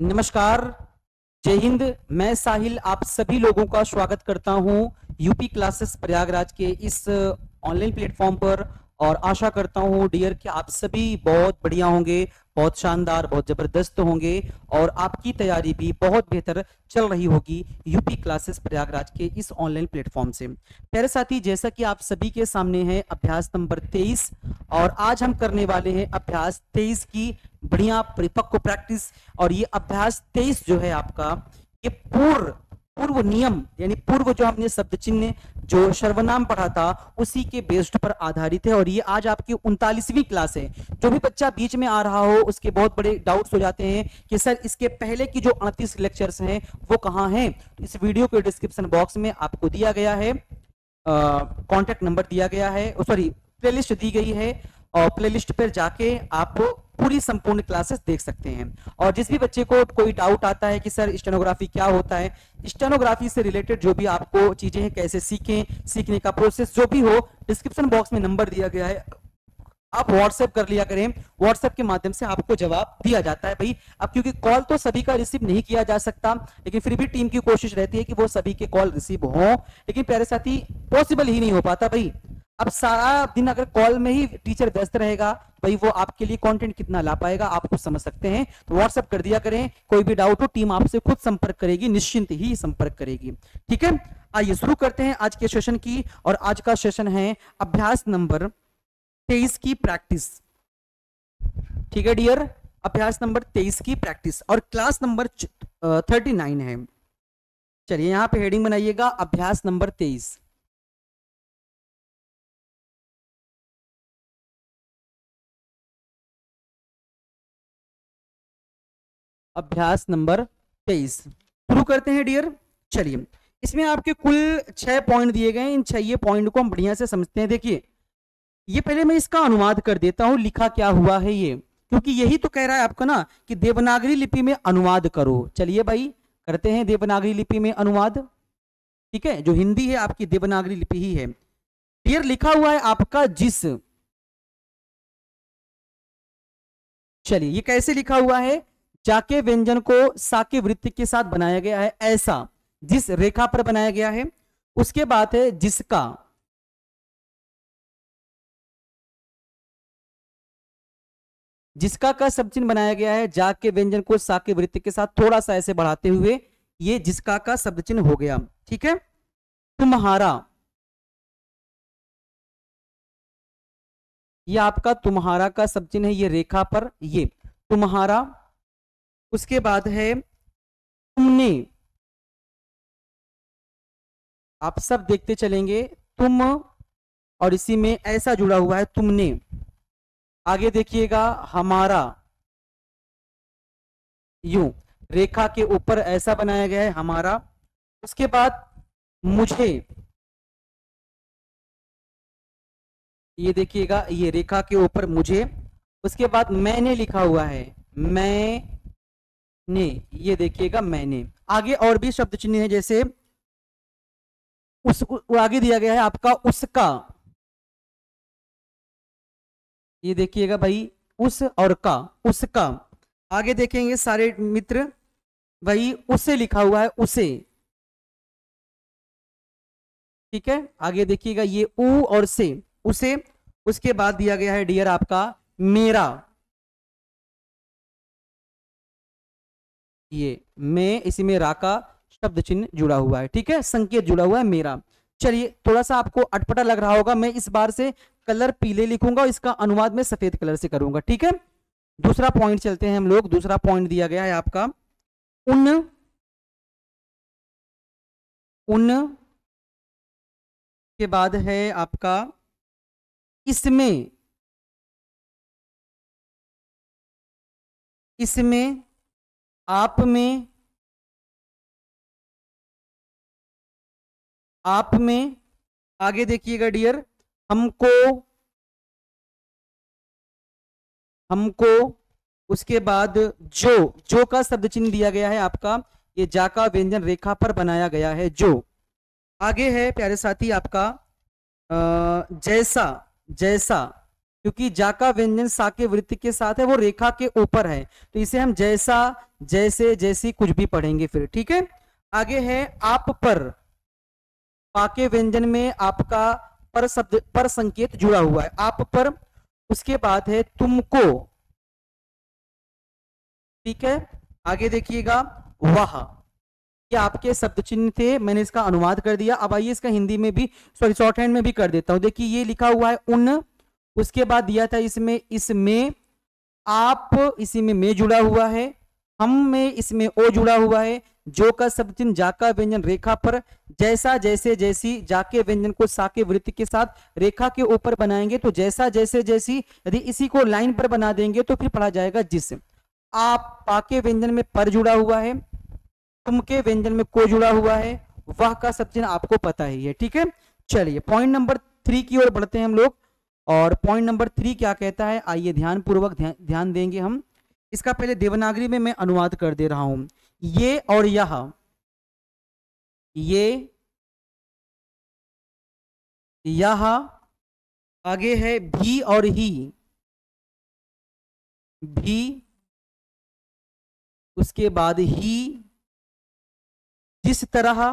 नमस्कार। जय हिंद। मैं साहिल आप सभी लोगों का स्वागत करता हूं यूपी क्लासेस प्रयागराज के इस ऑनलाइन प्लेटफॉर्म पर। और आशा करता हूं डियर कि आप सभी बहुत बढ़िया होंगे, बहुत शानदार, बहुत जबरदस्त होंगे और आपकी तैयारी भी बहुत बेहतर चल रही होगी यूपी क्लासेस प्रयागराज के इस ऑनलाइन प्लेटफॉर्म से। प्यारे साथी, जैसा कि आप सभी के सामने है अभ्यास नंबर 23 और आज हम करने वाले हैं अभ्यास 23 की बढ़िया परिपक्व प्रैक्टिस। और ये अभ्यास 23 जो है आपका, ये पूर्व पूर्व नियम यानी पूर्व जो हमने शब्द चिन्ह जो सर्वनाम पढ़ा था उसी के बेस्ड पर आधारित है। और ये आज आपकी 39वीं क्लास है। जो भी बच्चा बीच में आ रहा हो उसके बहुत बड़े डाउट्स हो जाते हैं कि सर इसके पहले की जो 38 लेक्चर्स हैं वो कहाँ हैं। तो इस वीडियो के डिस्क्रिप्शन बॉक्स में आपको दिया गया है, कॉन्टेक्ट नंबर दिया गया है, सॉरी प्लेलिस्ट दी गई है और प्लेलिस्ट पर जाके आप पूरी संपूर्ण क्लासेस देख सकते हैं। और जिस भी बच्चे को कोई डाउट आता है कि सर स्टेनोग्राफी क्या होता है, स्टेनोग्राफी से रिलेटेड जो भी आपको चीजें हैं, कैसे सीखें, सीखने का प्रोसेस जो भी हो, डिस्क्रिप्शन बॉक्स में नंबर दिया गया है, आप व्हाट्सएप कर लिया करें। व्हाट्सएप के माध्यम से आपको जवाब दिया जाता है भाई। अब क्योंकि कॉल तो सभी का रिसीव नहीं किया जा सकता, लेकिन फिर भी टीम की कोशिश रहती है कि वो सभी के कॉल रिसीव हो, लेकिन प्यारे साथी पॉसिबल ही नहीं हो पाता भाई। अब सारा दिन अगर कॉल में ही टीचर व्यस्त रहेगा भाई, वो आपके लिए कंटेंट कितना ला पाएगा आप खुद समझ सकते हैं। तो व्हाट्सएप कर दिया करें, कोई भी डाउट हो टीम आपसे खुद संपर्क करेगी, निश्चिंत ही संपर्क करेगी। ठीक है, आइए शुरू करते हैं आज के सेशन की। और आज का सेशन है अभ्यास नंबर 23 की प्रैक्टिस। ठीक है डियर, अभ्यास नंबर 23 की प्रैक्टिस और क्लास नंबर 39 है। चलिए यहां पे हेडिंग बनाइएगा अभ्यास नंबर 23। अभ्यास नंबर 23 शुरू करते हैं डियर। चलिए, इसमें आपके कुल 6 पॉइंट दिए गए हैं। इन 6 पॉइंट को हम बढ़िया से समझते हैं। देखिए, ये पहले मैं इसका अनुवाद कर देता हूं, लिखा क्या हुआ है ये, क्योंकि यही तो कह रहा है आपका ना कि देवनागरी लिपि में अनुवाद करो। चलिए भाई, करते हैं देवनागरी लिपि में अनुवाद। ठीक है, जो हिंदी है आपकी देवनागरी लिपि ही है। डियर, लिखा हुआ है आपका जिस। चलिए, ये कैसे लिखा हुआ है? जाके व्यंजन को साके वृत्त के साथ बनाया गया है, ऐसा जिस रेखा पर बनाया गया है। उसके बाद है जिसका, जिसका का शब्द चिन्ह बनाया गया है, जाके व्यंजन को साके वृत्त के साथ थोड़ा सा ऐसे बढ़ाते हुए ये जिसका का शब्द चिन्ह हो गया। ठीक है, तुम्हारा, ये आपका तुम्हारा का शब्द चिन्ह है, ये रेखा पर ये तुम्हारा। उसके बाद है तुमने, आप सब देखते चलेंगे, तुम और इसी में ऐसा जुड़ा हुआ है तुमने। आगे देखिएगा हमारा, यूं रेखा के ऊपर ऐसा बनाया गया है हमारा। उसके बाद मुझे, ये देखिएगा ये रेखा के ऊपर मुझे। उसके बाद मैंने लिखा हुआ है, मैंने, ये देखिएगा मैंने। आगे और भी शब्द चिन्ह है, जैसे उस आगे दिया गया है आपका उसका, ये देखिएगा भाई उस और का, उसका। आगे देखेंगे सारे मित्र, भाई उसे लिखा हुआ है, उसे। ठीक है, आगे देखिएगा ये ऊ और से, उसे। उसके बाद दिया गया है डियर आपका मेरा, ये मैं, इसी में रा का शब्द चिन्ह जुड़ा हुआ है। ठीक है, संकेत जुड़ा हुआ है मेरा। चलिए, थोड़ा सा आपको अटपटा लग रहा होगा, मैं इस बार से कलर पीले लिखूंगा और इसका अनुवाद में सफेद कलर से करूंगा। ठीक है, दूसरा पॉइंट चलते हैं हम लोग। दूसरा पॉइंट दिया गया है आपका उन, उन के बाद है आपका इसमें, इसमें, आप में, आप में। आगे देखिएगा डियर हमको, हमको। उसके बाद जो का शब्द चिन्ह दिया गया है आपका, ये जा का व्यंजन रेखा पर बनाया गया है जो। आगे है प्यारे साथी आपका जैसा, जैसा क्योंकि जा का व्यंजन सा के वृत्त के साथ है, वो रेखा के ऊपर है, तो इसे हम जैसा, जैसे, जैसी कुछ भी पढ़ेंगे फिर। ठीक है, आगे है आप पर। पा के व्यंजन में आपका पर शब्द, पर संकेत जुड़ा हुआ है, आप पर। उसके बाद है तुमको। ठीक है, आगे देखिएगा वह। ये आपके शब्द चिन्ह थे, मैंने इसका अनुवाद कर दिया। अब आइए इसका हिंदी में भी, सॉरी शॉर्ट हैंड में भी कर देता हूं। देखिए ये लिखा हुआ है उन, उसके बाद दिया था इसमें, इसमें आप, इसी में जुड़ा हुआ है, हम में इसमें ओ जुड़ा हुआ है, जो का शब्द चिन्ह जा का व्यंजन रेखा पर, जैसा, जैसे, जैसी, जा के व्यंजन को सा के वृत्त के साथ रेखा के ऊपर बनाएंगे तो जैसा, जैसे, जैसी। यदि इसी को लाइन पर बना देंगे तो फिर पढ़ा जाएगा जिस। आप पा के व्यंजन में पर जुड़ा हुआ है, तुम के व्यंजन में को जुड़ा हुआ है, वह का शब्द चिन्ह आपको पता ही है। ठीक है, चलिए पॉइंट नंबर 3 की ओर बढ़ते हैं हम लोग। और पॉइंट नंबर 3 क्या कहता है, आइए ध्यान पूर्वक ध्यान देंगे हम। इसका पहले देवनागरी में मैं अनुवाद कर दे रहा हूं। ये और यह, ये, यह, आगे है भी और ही, भी, उसके बाद ही, जिस तरह,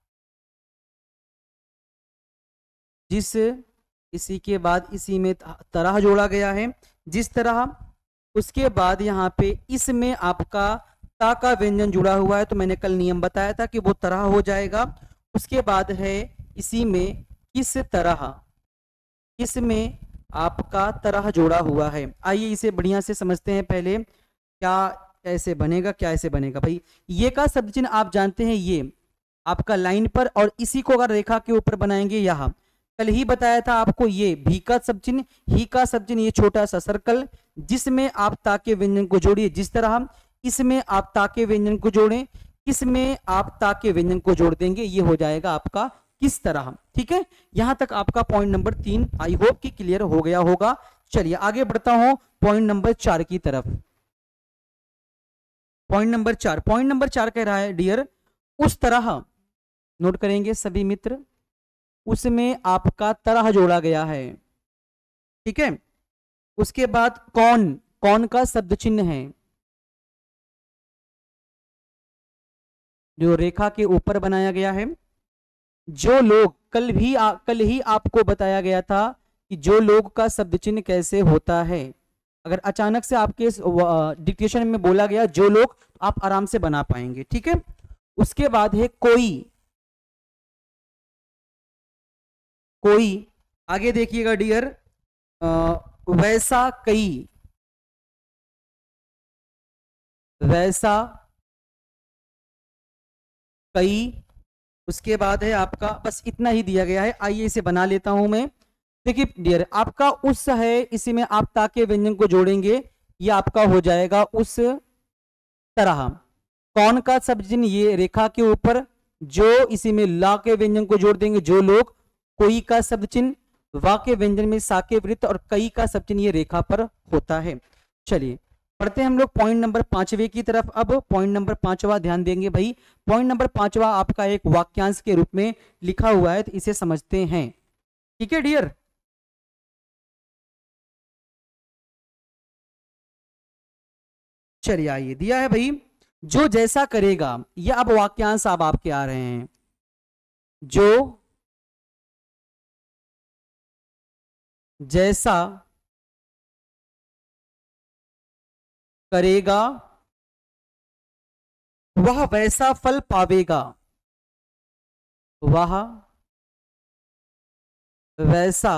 जिस, इसी के बाद इसी में तरह जोड़ा गया है, जिस तरह। उसके बाद यहाँ पे इसमें आपका ता का व्यंजन जुड़ा हुआ है, तो मैंने कल नियम बताया था कि वो तरह हो जाएगा। उसके बाद है इसी में किस तरह, इसमें आपका तरह जोड़ा हुआ है। आइए इसे बढ़िया से समझते हैं पहले, क्या कैसे बनेगा, क्या ऐसे बनेगा भाई। ये का शब्द चिन्ह आप जानते हैं, ये आपका लाइन पर, और इसी को अगर रेखा के ऊपर बनाएंगे यहाँ, कल ही बताया था आपको, ये भी का शब्द चिन्ह, ही का शब्द चिन्ह, ये छोटा सा सर्कल, जिसमें आप ता के व्यंजन को जोड़िए जिस तरह, इसमें आप ता के व्यंजन को जोड़ें, इसमें आप ता के व्यंजन को जोड़ देंगे, ये हो जाएगा आपका किस तरह। ठीक है, यहां तक आपका पॉइंट नंबर 3 आई होप कि क्लियर हो गया होगा। चलिए आगे बढ़ता हूं पॉइंट नंबर 4 की तरफ। पॉइंट नंबर 4, पॉइंट नंबर 4 कह रहा है डियर, उस तरह, नोट करेंगे सभी मित्र, उसमें आपका तरह जोड़ा गया है। ठीक है, उसके बाद कौन, कौन का शब्द चिन्ह है, जो रेखा के ऊपर बनाया गया है। जो लोग, कल ही आपको बताया गया था कि जो लोग का शब्द चिन्ह कैसे होता है। अगर अचानक से आपके डिक्टेशन में बोला गया जो लोग, आप आराम से बना पाएंगे। ठीक है, उसके बाद है कोई, कोई, आगे देखिएगा डियर, वैसा कई, वैसा कई। उसके बाद है आपका, बस इतना ही दिया गया है। आइए इसे बना लेता हूं मैं। देखिए डियर, आपका उस है, इसी में आप ता के व्यंजन को जोड़ेंगे, ये आपका हो जाएगा उस तरह। कौन का शब्द चिन्ह, ये रेखा के ऊपर, जो, इसी में ला के व्यंजन को जोड़ देंगे जो लोग, कोई का शब्द चिन्ह, वा के व्यंजन में सा के वृत्त, और कई का शब्द चिन्ह ये रेखा पर होता है। चलिए पढ़ते हैं हम लोग पॉइंट नंबर 5वें की तरफ। अब पॉइंट नंबर 5वां ध्यान देंगे भाई। पॉइंट नंबर 5वां आपका एक वाक्यांश के रूप में लिखा हुआ है, तो इसे समझते हैं। ठीक है डियर, चलिए आइए, दिया है भाई, जो जैसा करेगा, ये अब वाक्यांश अब आपके आ रहे हैं। जो जैसा करेगा वह वैसा फल पावेगा, वह वैसा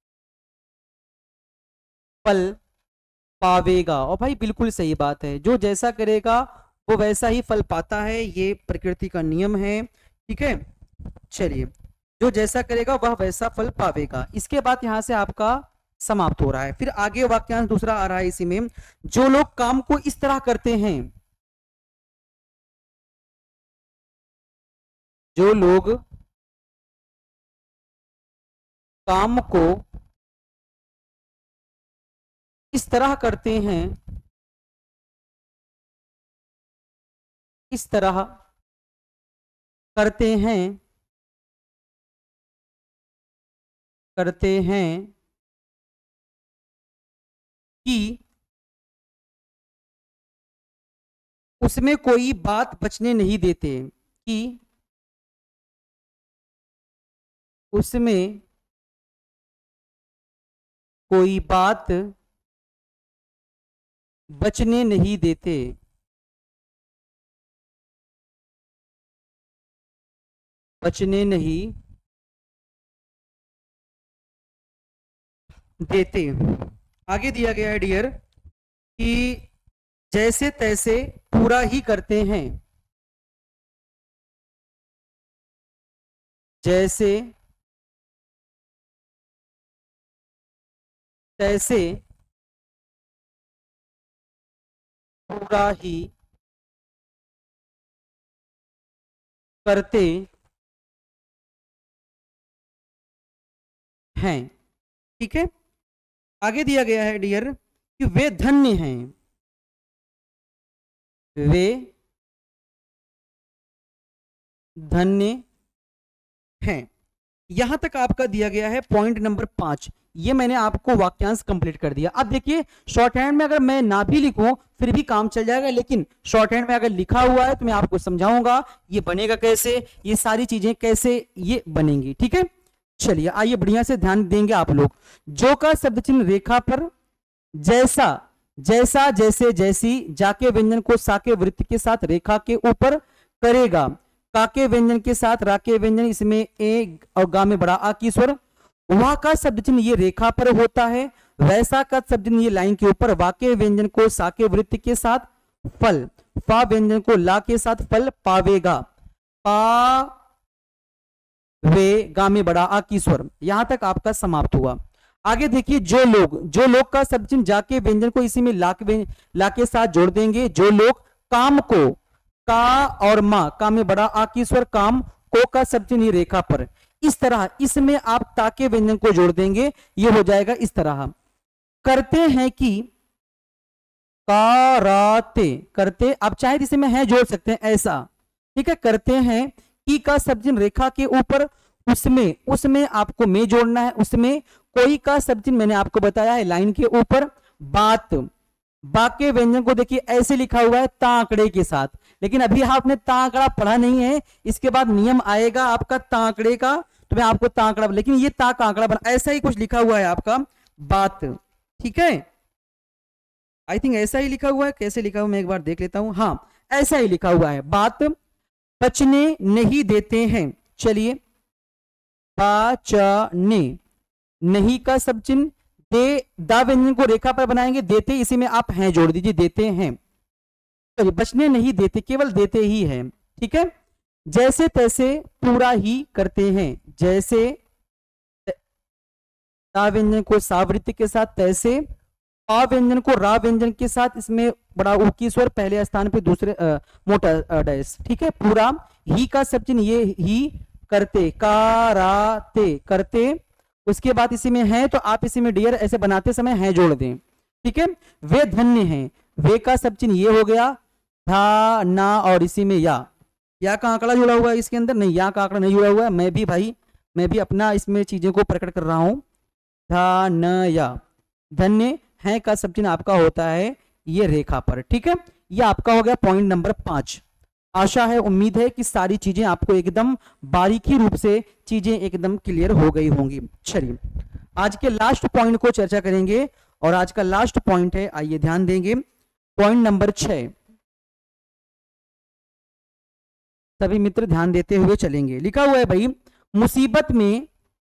फल पावेगा। और भाई बिल्कुल सही बात है, जो जैसा करेगा वो वैसा ही फल पाता है, ये प्रकृति का नियम है। ठीक है, चलिए, जो जैसा करेगा वह वैसा फल पावेगा। इसके बाद यहां से आपका समाप्त हो रहा है। फिर आगे वाक्यांश दूसरा आ रहा है इसी में, जो लोग काम को इस तरह करते हैं, जो लोग काम को इस तरह करते हैं, इस तरह करते हैं, करते हैं, कि उसमें कोई बात बचने नहीं देते, कि उसमें कोई बात बचने नहीं देते, बचने नहीं देते। आगे दिया गया है डियर कि जैसे तैसे पूरा ही करते हैं, जैसे तैसे पूरा ही करते हैं। ठीक है, आगे दिया गया है डियर कि वे धन्य हैं, वे धन्य हैं। यहां तक आपका दिया गया है पॉइंट नंबर 5। ये मैंने आपको वाक्यांश कंप्लीट कर दिया। अब देखिए शॉर्ट हैंड में अगर मैं ना भी लिखूं फिर भी काम चल जाएगा, लेकिन शॉर्ट हैंड में अगर लिखा हुआ है तो मैं आपको समझाऊंगा ये बनेगा कैसे, ये सारी चीजें कैसे ये बनेंगी। ठीक है, चलिए आइए बढ़िया से ध्यान देंगे आप लोग। जो का शब्द चिन्ह रेखा पर जैसा, जैसा, जैसे, जैसी, जाके व्यंजन को साके वृत्त के साथ रेखा के ऊपर करेगा, काके व्यंजन के साथ राके व्यंजन, इसमें ए और गा में बड़ा आ की स्वर। वह का शब्द चिन्ह ये रेखा पर होता है, वैसा का शब्द चिन्ह ये लाइन के ऊपर, वाके व्यंजन को साके वृत्त के साथ फल, फा व्यंजन को ला के साथ फल पावेगा, पा वे गा में बड़ा आ की स्वर। यहां तक आपका समाप्त हुआ। आगे देखिए जो लोग, जो लोग का शब्द चिन्ह जाके व्यंजन को इसी में ला के साथ जोड़ देंगे। जो लोग काम को, का और मां, का में बड़ा आ की स्वर, काम को का शब्द चिन्ह रेखा पर, इस तरह इसमें आप ताके व्यंजन को जोड़ देंगे, ये हो जाएगा इस तरह। करते हैं कि कराते, करते, आप चाहे इसमें है जोड़ सकते हैं ऐसा। ठीक है, करते हैं कि का शब्द चिन्ह रेखा के ऊपर, उसमें, उसमें आपको में जोड़ना है, उसमें कोई का शब्द चिन्ह मैंने आपको बताया है लाइन के ऊपर, बात, बाके व्यंजन को देखिए ऐसे लिखा हुआ है तांकड़े के साथ, लेकिन अभी आपने तांकड़ा पढ़ा नहीं है, इसके बाद नियम आएगा आपका तांकड़े का, तो मैं आपको तांकड़ा, लेकिन ये ताक आंकड़ा बना ऐसा ही कुछ लिखा हुआ है आपका बात। ठीक है, आई थिंक ऐसा ही लिखा हुआ है, कैसे लिखा हुआ मैं एक बार देख लेता हूं। हाँ ऐसा ही लिखा हुआ है, बात बचने नहीं देते हैं। चलिए बचने, नहीं का सब चिन्ह दे, दा व्यंजन को रेखा पर बनाएंगे, देते इसी में आप हैं जोड़ दीजिए, देते हैं। चलिए बचने नहीं देते, केवल देते ही है। ठीक है, जैसे तैसे पूरा ही करते हैं, जैसे दा व्यंजन को सावृत्ति के साथ, तैसे पा व्यंजन को रा व्यंजन के साथ, इसमें बड़ा ऊ की स्वर पहले स्थान पे, दूसरे मोटा डैश। ठीक है, पूरा ही का सब चिन्ह ये ही, करते, कराते, करते, उसके बाद इसी में है तो आप इसी में डियर ऐसे बनाते समय है जोड़ दें। ठीक है, वे धन्य हैं, वे का सब चिन्ह ये हो गया, धा ना और इसी में या का आंकड़ा जुड़ा हुआ है इसके अंदर, नहीं या का आंकड़ा नहीं जुड़ा हुआ है, मैं भी भाई मैं भी अपना इसमें चीजों को प्रकट कर रहा हूं। धा न या, धन्य है का सब चिन्ह आपका होता है ये रेखा पर। ठीक है, ये आपका हो गया पॉइंट नंबर 5। आशा है, उम्मीद है कि सारी चीजें आपको एकदम बारीकी रूप से चीजें एकदम क्लियर हो गई होंगी। चलिए आज के लास्ट पॉइंट को चर्चा करेंगे, और आज का लास्ट पॉइंट है, आइए ध्यान देंगे, पॉइंट नंबर 6। सभी मित्र ध्यान देते हुए चलेंगे। लिखा हुआ है भाई, मुसीबत में,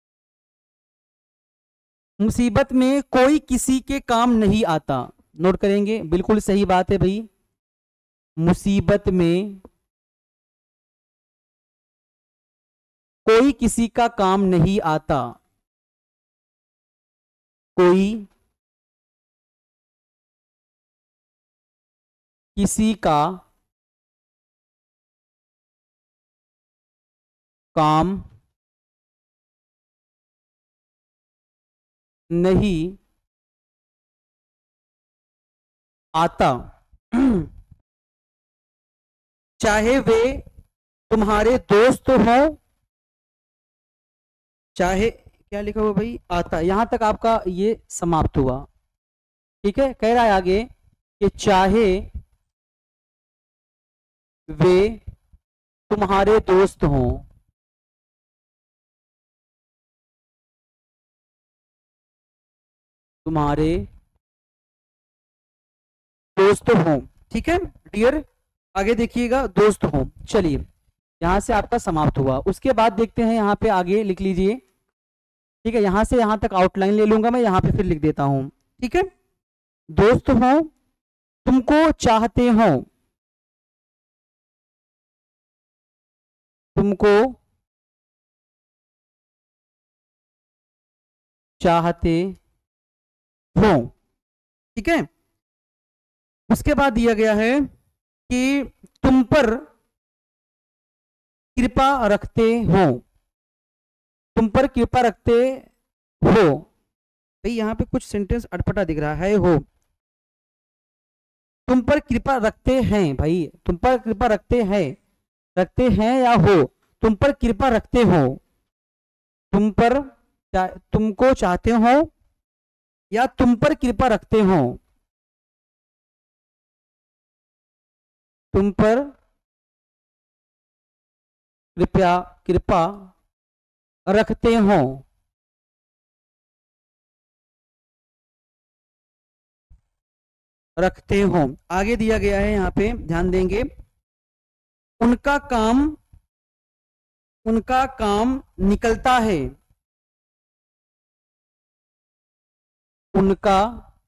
मुसीबत में कोई किसी के काम नहीं आता। नोट करेंगे, बिल्कुल सही बात है भाई, मुसीबत में कोई किसी का काम नहीं आता, कोई किसी का काम नहीं आता, चाहे वे तुम्हारे दोस्त हो, चाहे, क्या लिखा हुआ भाई, आता। यहां तक आपका ये समाप्त हुआ। ठीक है, कह रहा है आगे कि चाहे वे तुम्हारे दोस्त हों, तुम्हारे दोस्त हों। ठीक है डियर, आगे देखिएगा, दोस्त हों। चलिए यहां से आपका समाप्त हुआ। उसके बाद देखते हैं यहाँ पे आगे, लिख लीजिए। ठीक है, यहां से यहां तक आउटलाइन ले लूंगा मैं, यहां पे फिर लिख देता हूं। ठीक है, दोस्त हो, तुमको चाहते हो, तुमको चाहते हो। ठीक है, उसके बाद दिया गया है कि तुम पर कृपा रखते हो, तुम पर कृपा रखते हो। भाई यहाँ पे कुछ सेंटेंस अटपटा दिख रहा है। हो, तुम पर कृपा रखते हैं, भाई तुम पर कृपा रखते हैं या हो, तुम पर कृपा रखते हो, तुम पर तुमको चाहते हो या तुम पर कृपा रखते हो, तुम पर कृपा रखते हो। रखते हो, आगे दिया गया है यहाँ पे, ध्यान देंगे। उनका काम निकलता है, उनका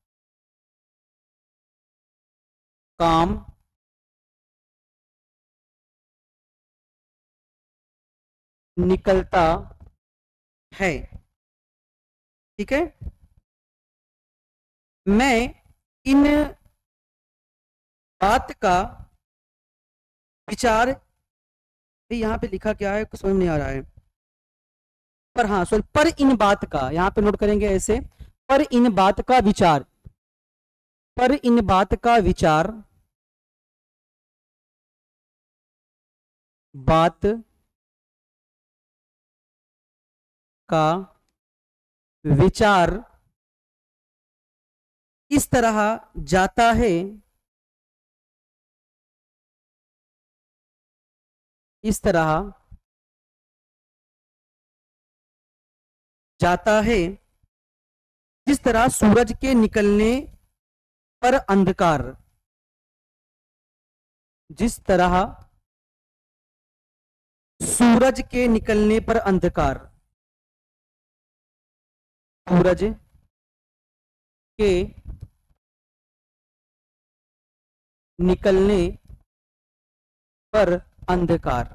काम निकलता है। ठीक है, मैं इन बात का विचार, यहाँ पे लिखा क्या है कुछ समझ नहीं आ रहा है, पर हाँ सॉरी, पर इन बात का, यहाँ पे नोट करेंगे ऐसे, पर इन बात का विचार, पर इन बात का विचार, बात का विचार इस तरह जाता है, इस तरह जाता है जिस तरह सूरज के निकलने पर अंधकार, जिस तरह सूरज के निकलने पर अंधकार, सूरज के निकलने पर अंधकार।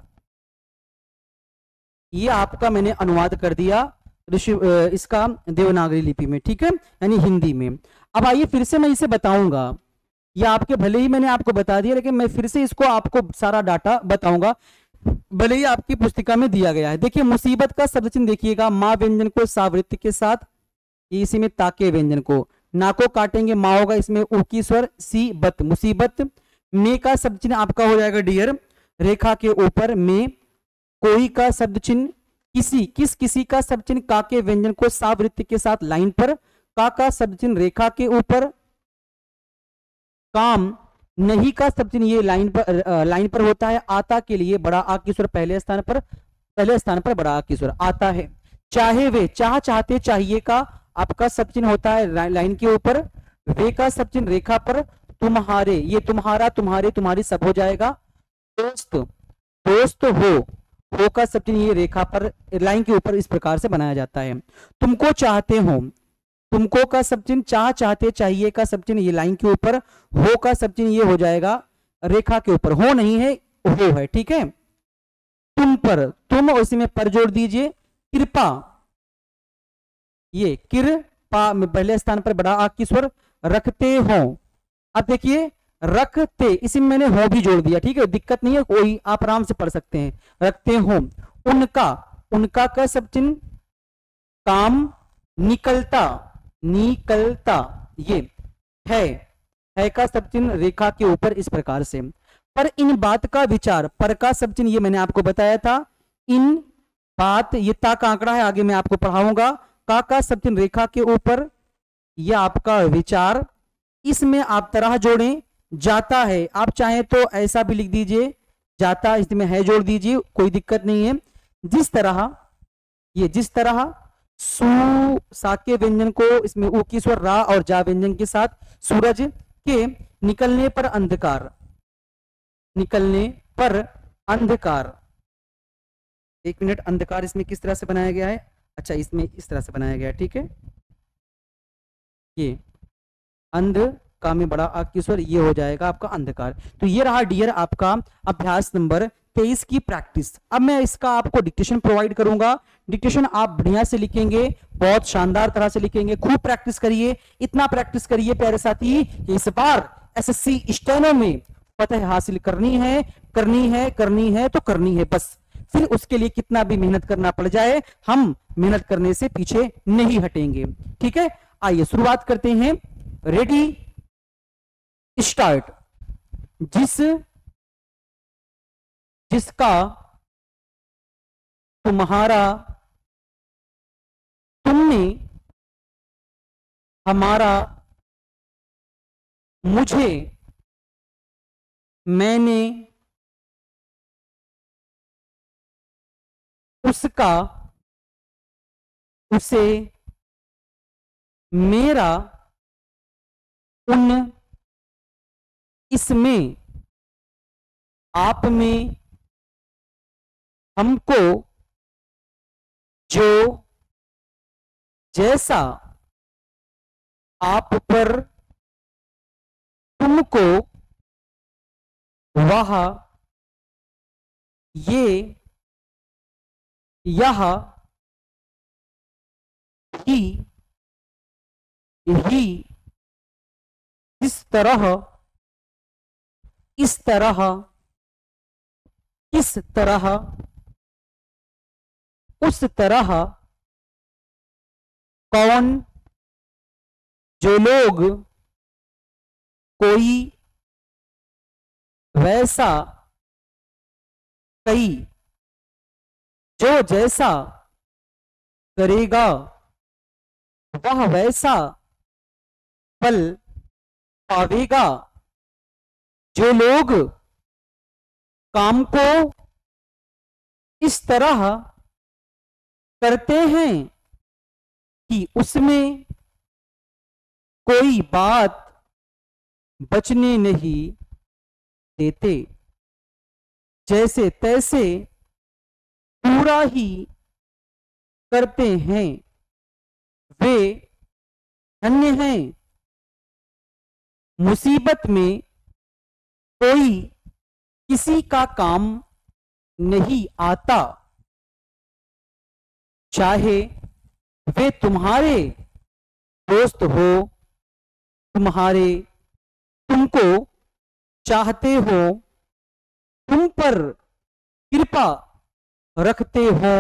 ये आपका मैंने अनुवाद कर दिया इसका देवनागरी लिपि में। ठीक है, यानी हिंदी में। अब आइए फिर से मैं इसे बताऊंगा, ये आपके भले ही मैंने आपको बता दिया, लेकिन मैं फिर से इसको आपको सारा डाटा बताऊंगा, भले ही आपकी पुस्तिका में दिया गया है। देखिए मुसीबत का शब्द चिन्ह देखिएगा, माँ व्यंजन को सावृत्ति के साथ, इसी में ताके व्यंजन को, ना को काटेंगे, माँ होगा इसमें ऊ की स्वर, सी बत, मुसीबत। में का शब्द चिन्ह आपका हो जाएगा डियर रेखा के ऊपर में, कोई का शब्द चिन्ह, किसी का शब्द चिन्ह का के व्यंजन को सावृत्ति के साथ लाइन पर, का शब्द चिन्ह रेखा के ऊपर, काम नहीं का शब्द चिन्ह ये लाइन पर होता है, आता के लिए बड़ा आ की स्वर पहले स्थान पर बड़ा आ की स्वर आता है। चाहे वे, चाहते चाहिए का आपका शब्द चिन्ह होता है लाइन के ऊपर, वे का शब्द चिन्ह रेखा पर, तुम्हारे ये तुम्हारा तुम्हारे तुम्हारी सब हो जाएगा, दोस्त हो का शब्द चिन्ह ये रेखा पर लाइन के ऊपर इस प्रकार से बनाया जाता है। तुमको चाहते हो, तुमको का शब्द चिन्ह चाहते चाहिए का शब्द चिन्ह ये लाइन के ऊपर, हो का शब्द चिन्ह ये हो जाएगा रेखा के ऊपर, हो नहीं है हो है। ठीक है, तुम पर, तुम और इसी में पर जोड़ दीजिए, कृपा, ये कृपा में पहले स्थान पर बड़ा आ की स्वर, रखते हो। अब देखिए रखते, इसी में मैंने हो भी जोड़ दिया। ठीक है, दिक्कत नहीं है कोई, आप आराम से पढ़ सकते हैं। रखते हो, उनका का शब्द चिन्ह काम निकलता ये है का शब्द चिन्ह रेखा के ऊपर इस प्रकार से। पर इन बात का विचार, पर का शब्द चिन्ह ये मैंने आपको बताया था, इन बात ये ता का आंकड़ा है, आगे मैं आपको पढ़ाऊंगा। का शब्द चिन्ह रेखा के ऊपर, यह आपका विचार इसमें आप तरह जोड़ें, जाता है आप चाहें तो ऐसा भी लिख दीजिए, जाता इसमें है जोड़ दीजिए, कोई दिक्कत नहीं है। जिस तरह, ये जिस तरह सू सा के व्यंजन को इसमें ऊ की स्वर रा और जा व्यंजन के साथ, सूरज के निकलने पर अंधकार, निकलने पर अंधकार, एक मिनट, अंधकार इसमें किस तरह से बनाया गया है, अच्छा इसमें इस तरह से बनाया गया है, ठीक है। ये अंध का में बड़ा आ की स्वर, ये हो जाएगा आपका अंधकार। तो ये रहा डियर आपका अभ्यास नंबर 23 की प्रैक्टिस। अब मैं इसका आपको डिक्टेशन प्रोवाइड करूंगा, डिक्टेशन आप बढ़िया से लिखेंगे, बहुत शानदार तरह से लिखेंगे, खूब प्रैक्टिस करिए, इतना प्रैक्टिस करिए प्यारे साथी कि इस बार एसएससी स्टेनो में फतह हासिल करनी है, करनी है, करनी है तो करनी है बस। फिर उसके लिए कितना भी मेहनत करना पड़ जाए, हम मेहनत करने से पीछे नहीं हटेंगे, ठीक है। आइए शुरुआत करते हैं, रेडी स्टार्ट। जिसका तुम्हारा, तुमने, हमारा, मुझे, मैंने, उसका, उसे, मेरा, उन, इसमें, आप में, हमको, जो, जैसा, आप पर, तुमको, वह, ये, यह, ही, इस तरह, इस तरह, किस तरह, उस तरह, कौन, जो लोग, कोई, वैसा, कई, जो जैसा करेगा वह वैसा फल पावेगा, जो लोग काम को इस तरह करते हैं कि उसमें कोई बात बचने नहीं देते, जैसे तैसे पूरा ही करते हैं, वे धन्य हैं। मुसीबत में कोई किसी का काम नहीं आता, चाहे वे तुम्हारे दोस्त हो, तुम्हारे, तुमको चाहते हो, तुम पर कृपा रखते हो,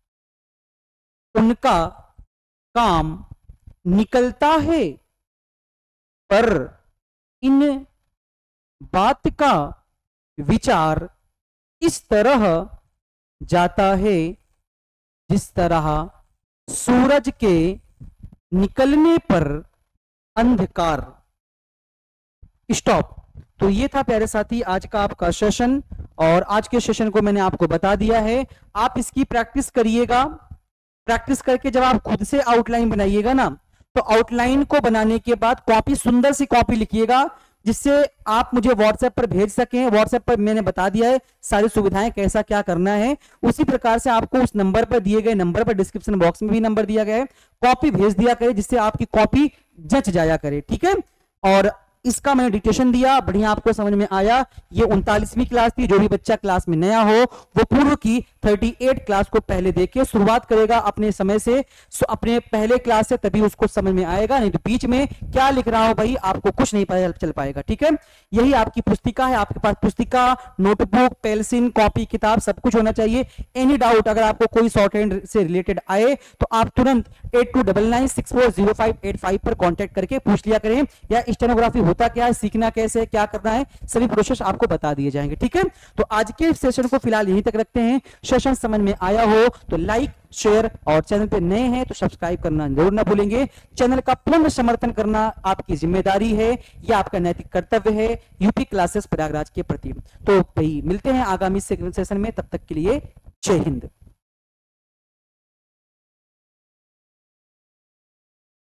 उनका काम निकलता है, पर इन बात का विचार इस तरह जाता है जिस तरह सूरज के निकलने पर अंधकार। स्टॉप। तो ये था प्यारे साथी आज का आपका सेशन, और आज के सेशन को मैंने आपको बता दिया है। आप इसकी प्रैक्टिस करिएगा, प्रैक्टिस करके जब आप खुद से आउटलाइन बनाइएगा ना, तो आउटलाइन को बनाने के बाद कॉपी, सुंदर सी कॉपी लिखिएगा, जिससे आप मुझे व्हाट्सएप पर भेज सकें। व्हाट्सएप पर मैंने बता दिया है सारी सुविधाएं, कैसा क्या करना है। उसी प्रकार से आपको उस नंबर पर, दिए गए नंबर पर, डिस्क्रिप्शन बॉक्स में भी नंबर दिया गया है, कॉपी भेज दिया करें, जिससे आपकी कॉपी जच जाया करे, ठीक है। और इसका मैंने डिक्टेशन दिया, बढ़िया आपको समझ में आया। ये 39वीं क्लास थी। जो भी बच्चा क्लास में नया हो वो पूर्व की 38 क्लास को पहले देखे, शुरुआत करेगा अपने समय से, अपने पहले क्लास से, तभी उसको समझ में आएगा। नहीं तो बीच में क्या लिख रहा हो भाई, आपको कुछ नहीं पता चल पाएगा, ठीक है। यही आपकी पुस्तिका है, आपके पास पुस्तिका, नोटबुक, पेंसिल, कॉपी, किताब सब कुछ होना चाहिए। एनी डाउट अगर आपको कोई शॉर्ट हैंड से रिलेटेड आए तो आप तुरंत 8299640585 पर कॉन्टेक्ट करके पूछ लिया करें, या स्टेनोग्राफी होता क्या है, सीखना कैसे है, क्या करना है, सभी प्रोसेस आपको बता दिए जाएंगे। ठीक है, तो आज के सेशन को फिलहाल यहीं तक रखते हैं। सेशन समझ में आया हो तो लाइक शेयर, और चैनल पे नए हैं तो सब्सक्राइब करना जरूर ना भूलेंगे। चैनल का पूर्ण समर्थन करना आपकी जिम्मेदारी है, यह आपका नैतिक कर्तव्य है यूपी क्लासेस प्रयागराज के प्रति। तो भाई मिलते हैं आगामी सेशन में, तब तक के लिए जय हिंद।